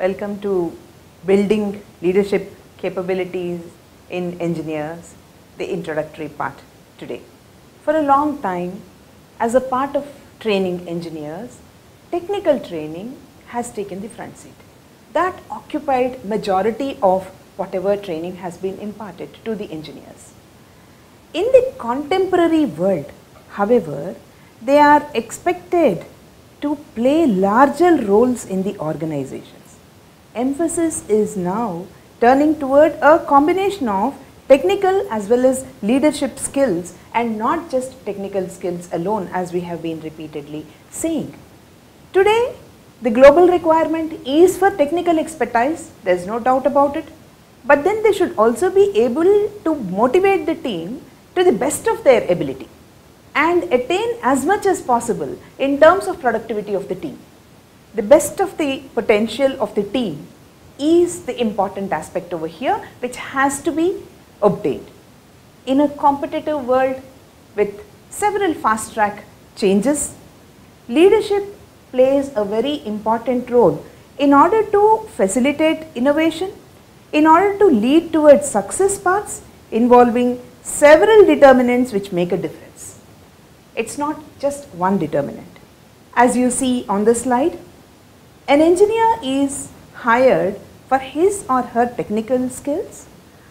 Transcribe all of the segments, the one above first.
Welcome to Building Leadership Capabilities in Engineers, the introductory part today. For a long time, as a part of training engineers, technical training has taken the front seat. That occupied majority of whatever training has been imparted to the engineers. In the contemporary world, however, they are expected to play larger roles in the organizations. Emphasis is now turning toward a combination of technical as well as leadership skills, and not just technical skills alone, as we have been repeatedly saying. Today, the global requirement is for technical expertise, there is no doubt about it, but then they should also be able to motivate the team to the best of their ability and attain as much as possible in terms of productivity of the team. The best of the potential of the team is the important aspect over here, which has to be obtained. In a competitive world with several fast track changes, leadership plays a very important role in order to facilitate innovation, in order to lead towards success paths involving several determinants which make a difference. It's not just one determinant. As you see on the slide, an engineer is hired for his or her technical skills,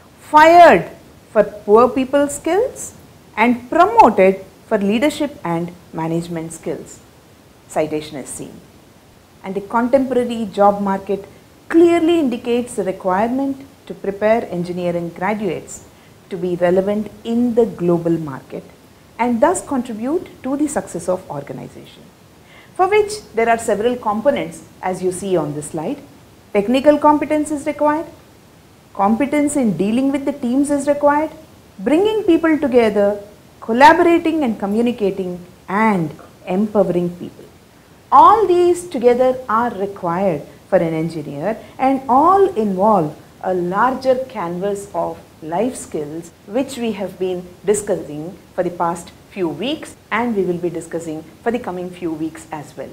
fired for poor people skills, and promoted for leadership and management skills. Citation is seen. And the contemporary job market clearly indicates the requirement to prepare engineering graduates to be relevant in the global market and thus contribute to the success of organization, for which there are several components as you see on this slide. Technical competence is required, competence in dealing with the teams is required, bringing people together, collaborating and communicating, and empowering people. All these together are required for an engineer, and all involve a larger canvas of life skills which we have been discussing for the past few weeks, and we will be discussing for the coming few weeks as well.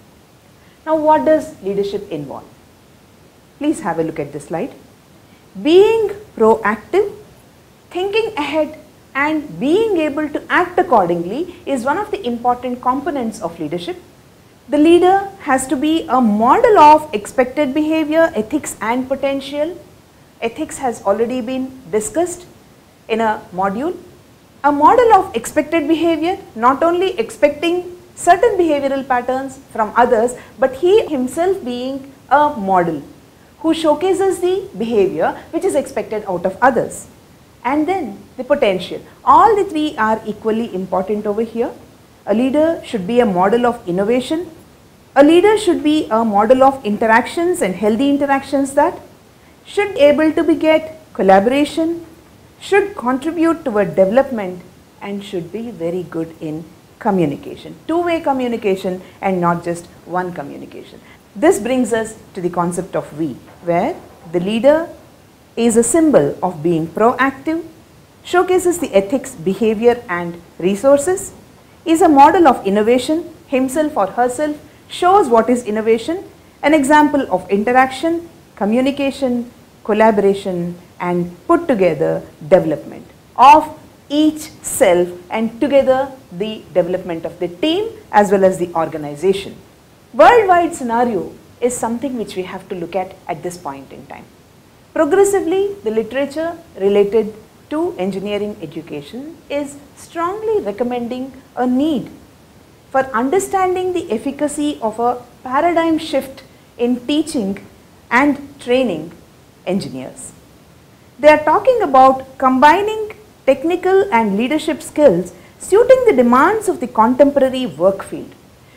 Now, what does leadership involve? Please have a look at this slide. Being proactive, thinking ahead, and being able to act accordingly is one of the important components of leadership. The leader has to be a model of expected behavior, ethics, and potential. Ethics has already been discussed in a module. A model of expected behavior, not only expecting certain behavioral patterns from others, but he himself being a model who showcases the behavior which is expected out of others. And then the potential. All the three are equally important over here. A leader should be a model of innovation. A leader should be a model of interactions and healthy interactions that should be able to beget collaboration, should contribute toward development, and should be very good in communication. Two-way communication and not just one communication. This brings us to the concept of we, where the leader is a symbol of being proactive, showcases the ethics, behavior, and resources, is a model of innovation, himself or herself shows what is innovation, an example of interaction, communication, collaboration, and put together development of each self, and together the development of the team as well as the organization. Worldwide scenario is something which we have to look at this point in time. Progressively, the literature related to engineering education is strongly recommending a need for understanding the efficacy of a paradigm shift in teaching and training engineers. They are talking about combining technical and leadership skills suiting the demands of the contemporary work field.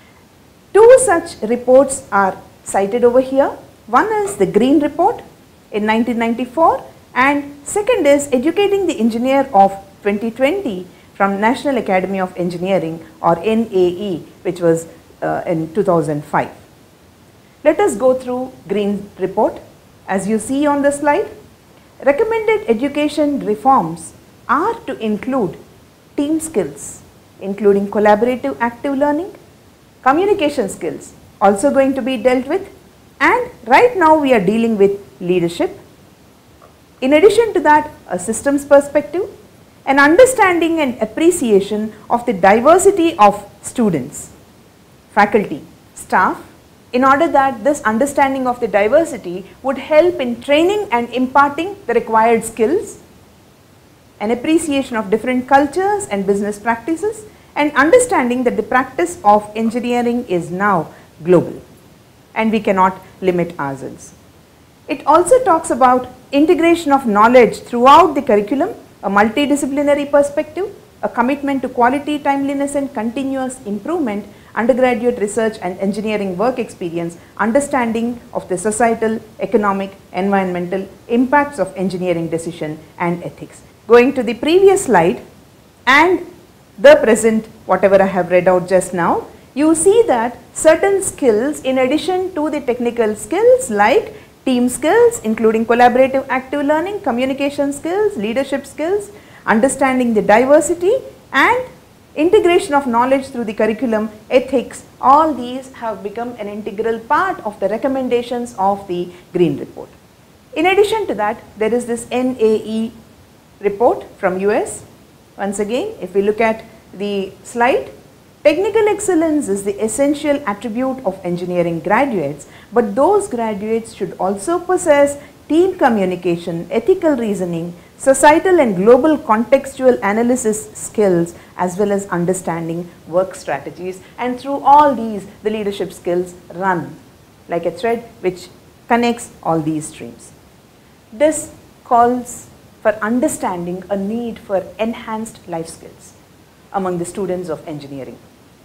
Two such reports are cited over here. One is the Green Report in 1994, and second is Educating the Engineer of 2020 from National Academy of Engineering, or NAE, which was in 2005. Let us go through Green Report. As you see on the slide, recommended education reforms are to include team skills, including collaborative active learning, communication skills also going to be dealt with, And right now we are dealing with leadership. In addition to that, a systems perspective, an understanding and appreciation of the diversity of students, faculty, staff, in order that this understanding of the diversity would help in training and imparting the required skills, an appreciation of different cultures and business practices, and understanding that the practice of engineering is now global and we cannot limit ourselves. It also talks about integration of knowledge throughout the curriculum, a multidisciplinary perspective, a commitment to quality, timeliness and continuous improvement, undergraduate research and engineering work experience, understanding of the societal, economic, environmental impacts of engineering decision and ethics. Going to the previous slide and the present, whatever I have read out just now, you see that certain skills in addition to the technical skills like team skills including collaborative active learning, communication skills, leadership skills, understanding the diversity and integration of knowledge through the curriculum, ethics, all these have become an integral part of the recommendations of the Green Report. In addition to that, there is this NAE report from US. Once again, if we look at the slide, technical excellence is the essential attribute of engineering graduates, but those graduates should also possess team communication, ethical reasoning, societal and global contextual analysis skills, as well as understanding work strategies, and through all these the leadership skills run like a thread which connects all these streams. This calls for understanding a need for enhanced life skills among the students of engineering.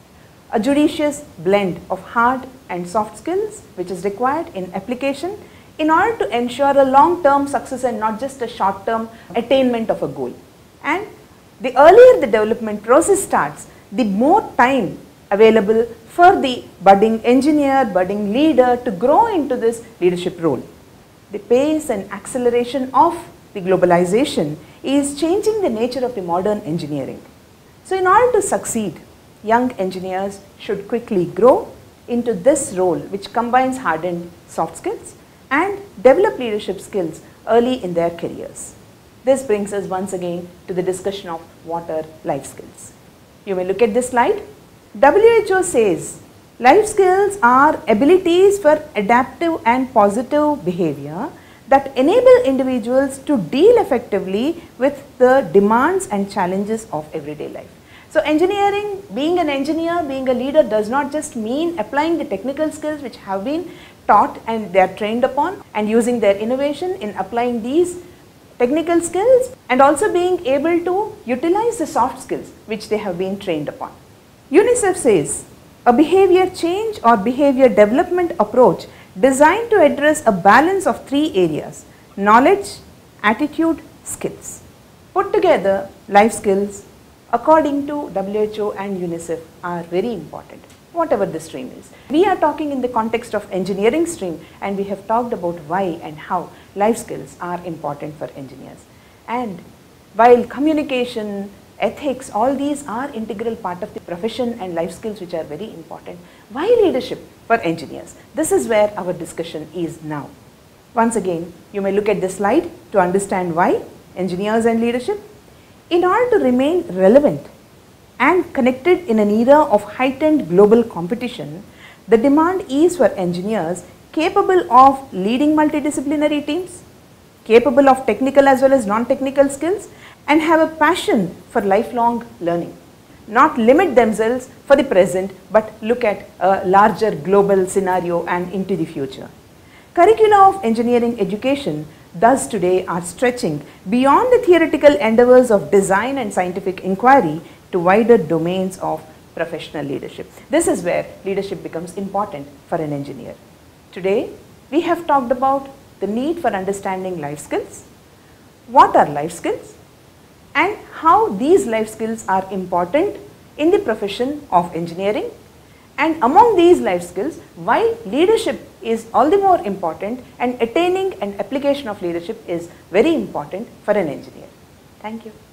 A judicious blend of hard and soft skills which is required in application in order to ensure a long-term success and not just a short-term attainment of a goal. And the earlier the development process starts, the more time available for the budding engineer, budding leader to grow into this leadership role. The pace and acceleration of the globalization is changing the nature of the modern engineering. So in order to succeed, young engineers should quickly grow into this role which combines hard and soft skills and develop leadership skills early in their careers. This brings us once again to the discussion of what are life skills. You may look at this slide. WHO says life skills are abilities for adaptive and positive behavior that enable individuals to deal effectively with the demands and challenges of everyday life. So engineering, being an engineer, being a leader does not just mean applying the technical skills which have been taught and they are trained upon and using their innovation in applying these technical skills and also being able to utilize the soft skills which they have been trained upon. UNICEF says a behavior change or behavior development approach designed to address a balance of three areas: knowledge, attitude, skills. Put together, life skills according to WHO and UNICEF are very important, whatever the stream is. We are talking in the context of engineering stream and we have talked about why and how life skills are important for engineers. And while communication, ethics, all these are integral part of the profession and life skills which are very important, why leadership for engineers? This is where our discussion is now. Once again, you may look at this slide to understand why engineers and leadership. In order to remain relevant and connected in an era of heightened global competition, the demand is for engineers capable of leading multidisciplinary teams, capable of technical as well as non-technical skills, and have a passion for lifelong learning. Not limit themselves for the present, but look at a larger global scenario and into the future. Curricula of engineering education thus today are stretching beyond the theoretical endeavors of design and scientific inquiry to wider domains of professional leadership. This is where leadership becomes important for an engineer. Today, we have talked about the need for understanding life skills, what are life skills, and how these life skills are important in the profession of engineering. And among these life skills, why leadership is all the more important and attaining an application of leadership is very important for an engineer. Thank you.